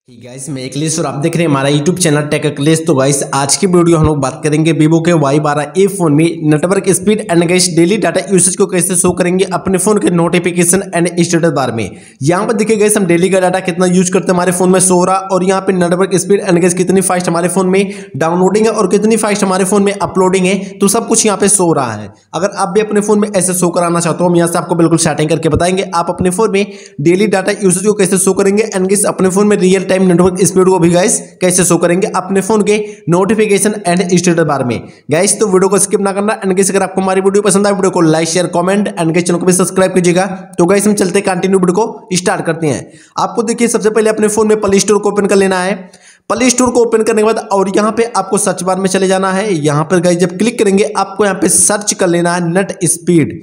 Guys मैं अखिलेश और आप देख रहे हैं हमारा यूट्यूब चैनल टेक अखिलेश। तो गाइस आज की वीडियो हम लोग बात करेंगे वीवो के Y12 फोन में network speed and guys daily data usage को कैसे शो करेंगे अपने फोन के नोटिफिकेशन एंड स्टेटस बार में। यहाँ पर देखिए गाइस हम डेली का डाटा कितना यूज करते हैं हमारे फोन में शो रहा, और यहाँ पे नेटवर्क स्पीड एंड गाइस कितनी फास्ट हमारे फोन में डाउनलोडिंग है और कितनी फास्ट हमारे फोन में अपलोडिंग है, तो सब कुछ यहाँ पे शो रहा है। अगर आप भी अपने फोन में ऐसे शो कराना चाहते हो, हम यहाँ से आपको बिल्कुल सेटिंग करके बताएंगे आप अपने फोन में डेली डाटा यूसेज को कैसे शो करेंगे एंड गाइस अपने फोन में रियल टाइम नेटवर्क स्पीड को भी गाइस कैसे शो करेंगे अपने फोन के नोटिफिकेशन एंड स्टेटस बार में। गाइस तो वीडियो को स्किप ना करना एंड गाइस अगर आपको हमारी वीडियो पसंद आए वीडियो को like share comment and guys channel को भी सब्सक्राइब कीजिएगा। तो गाइस हम चलते कंटिन्यू वीडियो को स्टार्ट करते हैं। आपको देखिए सबसे पहले अपने फोन में प्ले स्टोर को ओपन कर लेना है। प्ले स्टोर को ओपन करने के बाद और यहाँ पे आपको सर्च बार में चले जाना है। यहाँ पर गाइस जब क्लिक करेंगे आपको यहाँ पे सर्च कर लेना है net speed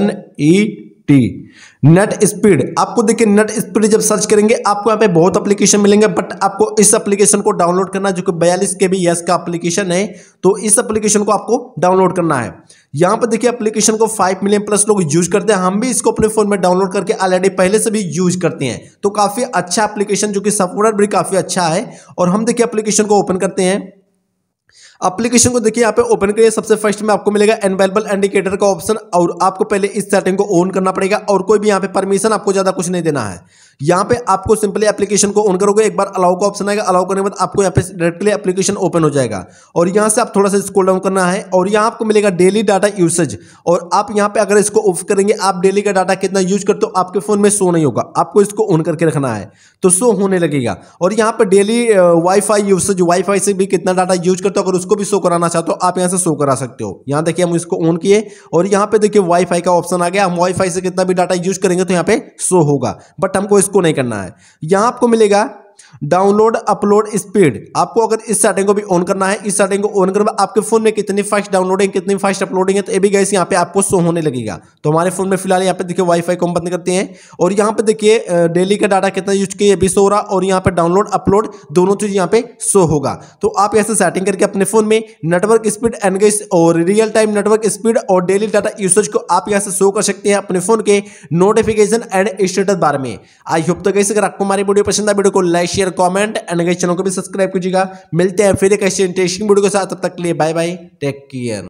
NET net speed. आपको देखिए नेट स्पीड जब सर्च करेंगे आपको यहाँ पे बहुत एप्लीकेशन मिलेंगे, बट आपको इस एप्लीकेशन को डाउनलोड करना है जो कि 42 KB का एप्लीकेशन है। तो इस एप्लीकेशन को आपको डाउनलोड करना है। यहाँ पर देखिए एप्लीकेशन को 5 मिलियन प्लस लोग यूज करते हैं। हम भी इसको अपने फोन में डाउनलोड करके ऑलरेडी पहले से भी यूज करते हैं। तो काफी अच्छा एप्लीकेशन जो कि सॉफ्टवेयर भी काफी अच्छा है। और हम देखिए एप्लीकेशन को ओपन करते हैं। एप्लीकेशन को देखिए यहाँ पे ओपन करिए। सबसे फर्स्ट में आपको मिलेगा अवेलेबल इंडिकेटर का ऑप्शन, और आपको पहले इस सेटिंग को ऑन करना पड़ेगा और कोई भी यहाँ पे परमिशन आपको ज्यादा कुछ नहीं देना है। यहाँ पे आपको सिंपली एप्लीकेशन को ऑन करोगे, एक बार अलाउ का ऑप्शन आएगा, अलाउ करने के बाद आपको यहाँ पे डायरेक्टली एप्लीकेशन ओपन हो जाएगा। और यहाँ से आप थोड़ा सा स्क्रॉल डाउन करना है और यहाँ आपको मिलेगा डेली डाटा यूसेज। और आप यहाँ पे अगर इसको ऑफ करेंगे, आप डेली का डाटा कितना यूज करते हो आपके फोन में शो नहीं होगा, आपको इसको ऑन करके रखना है तो शो होने लगेगा। और यहाँ पे डेली वाईफाई यूसेज, वाईफाई से भी कितना डाटा यूज करते हो अगर उसको भी शो कराना चाहते हो आप यहाँ से शो करा सकते हो। यहाँ देखिए हम इसको ऑन किए और यहाँ पे देखिए वाईफाई का ऑप्शन आ गया। हम वाईफाई से कितना भी डाटा यूज करेंगे तो यहाँ पे शो होगा, बट हमको इसको नहीं करना है। यहाँ आपको मिलेगा डाउनलोड अपलोड स्पीड। आपको अगर इस सेटिंग को भी ऑन करना है, इस सेटिंग को ऑन करना आपके फोन में कितनी फास्ट डाउनलोडिंग कितनी फास्ट अपलोडिंग है तो ये भी गाइस यहाँ पे आपको शो होने लगेगा। तो हमारे फोन में फिलहाल यहाँ पे देखिए वाईफाई को हम बंद करते हैं और यहाँ पे देखिए डेली का डाटा कितना यूज किया भी शो रहा, और यहाँ पे डाउनलोड अपलोड दोनों चीज यहाँ पे शो होगा। तो आप ऐसे सेटिंग करके अपने फोन में नेटवर्क स्पीड एंड गाइस और रियल टाइम नेटवर्क स्पीड और डेली डाटा यूसेज को आप यहाँ से शो कर सकते हैं अपने फोन के नोटिफिकेशन एंड स्टेटस बार में। आई होप तो गाइस अगर आपको हमारी वीडियो पसंद है वीडियो को like share comment and guys channel को भी सब्सक्राइब कीजिएगा। मिलते हैं फिर एक ऐसे इंटरेस्टिंग वीडियो के साथ, तब तक के लिए बाय बाय, टेक केयर।